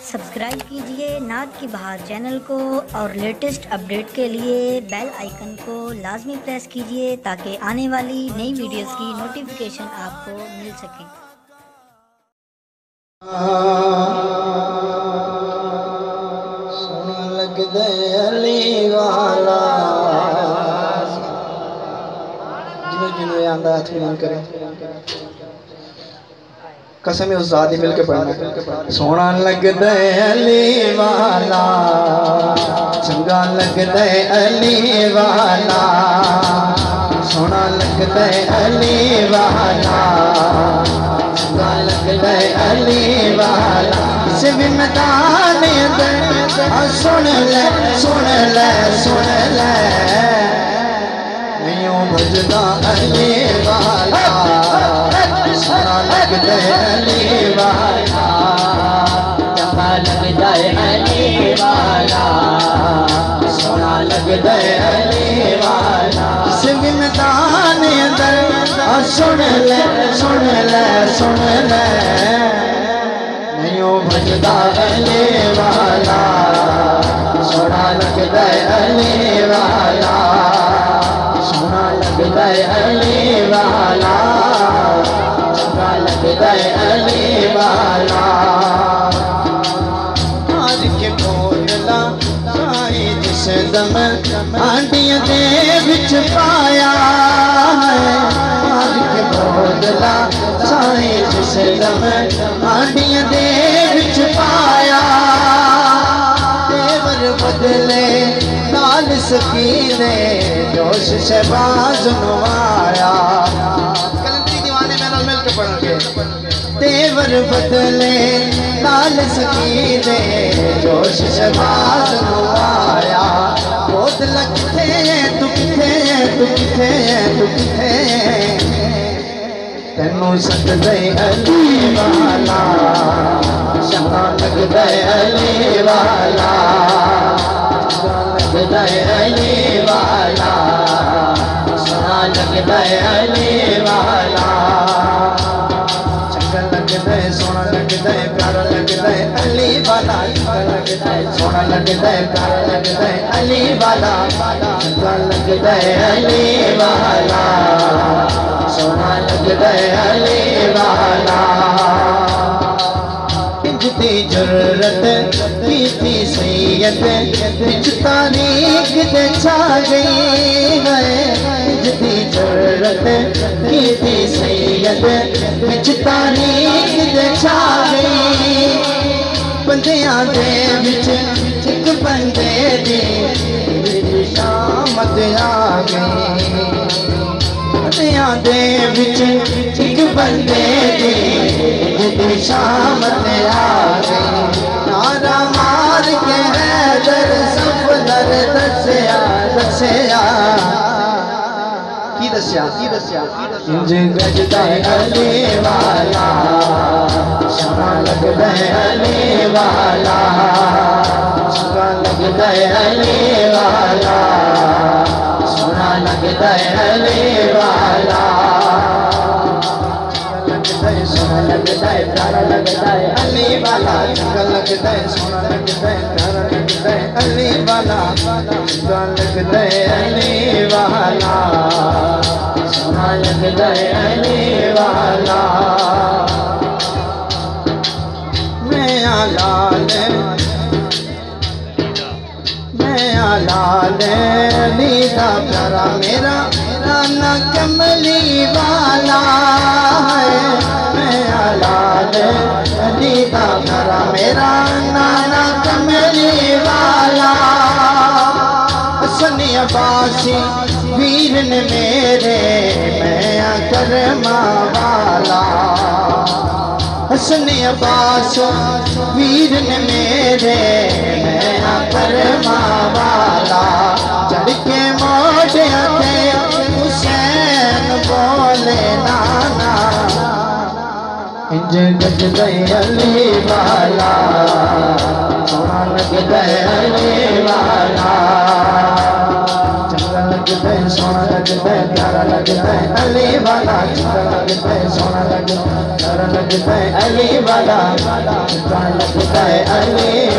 Subscribe कीजिए नात की बहार चैनल को और लेटेस्ट अपडेट के लिए बेल आइकन को लाजमी प्रेस कीजिए ताकि आने वाली नई वीडियोस की नोटिफिकेशन आपको मिल सके। सोना लग दे अली वाला जिन्हों जिन्हों आंदा हाथ मिलान करें कसम उस ज़ाती मिल के पढ़ना। सोना लग दे अली वाला चंगा लग दे अली वाला सोना लग दे अली वाला चंगा लग दे अली वाला इस भी मैदान दे सुन ले सुन ले सुन ले नहीं भजदा अली वाला सोना लग दे अली वाला चंगा लग दे अली वाला सोना लग दे अली वाला सिंह मैदान अंदर सुन ले सुन ले सुन ले नहीं भजदा अली वाला सोना लग दे अली वाला सोना लग दे अली वाला लग दे अली वाला आज के बोतला साई जिस दम आंटियां दे विच पाया आज के बोतला साई जिस दम आंटियां दे विच पाया देवर बदले नाल सकीने जोश शहबाज नवाया देवर बदले लाल सकीने जोश शहबाज नवाया बोतल किथे तू किथे तू किथे तू किथे तेनू सद दे अली वाला सोना लग दे अली वाला लग दे अली वाला सोना लग दे अली वाला लग दे सोना लग दे प्यारा लग दे अली वाला लग दे सोना लग दे प्यारा लग दे अली वाला लग दे अली वाला सोना लग दे अली वाला इंजती जरूरत की थी सैयद बिच तारीख दे छा गई है इंजती जरूरत की थी सैयद बिच तारीख दे छा गई बंदियां दे विच एक बंदे दी शामत आ गई बंदियां दे विच एक बंदे दी शामत आ गई नारा मार के हैदर सफदर दसया दसया की दस्या इंज गजदा अली वाला सोना लग दे अली वाला सोना लग दे अली वाला सोना लग दे अली वाला लग दे सोना लग दे प्यारा लग दे अली वाला लग दे सोना लग दे प्यारा लग दे अली वाला लग दे अली वाला सोना लग दे अली वाला मैं लाल लीदा प्यारा मेरा नाना कमली वाला है मैं लाल लीदा प्यारा मेरा नाना कमली वाला हसन अब्बासी वीर ने मेरे मैं करमा वाला हसन अब्बास वीर ने मेरे मैं करमा वाला चढ़ के मोटिया थे हुसैन बोले नाना इंज गज दे अली वाला सोना लग दे अली वाला चंगा लग दे सोना लगता है, प्यारा लगता है अली वाला, चंगा लगता है, सोना लगता है, प्यारा लगता है अली वाला, चंगा लगता है अली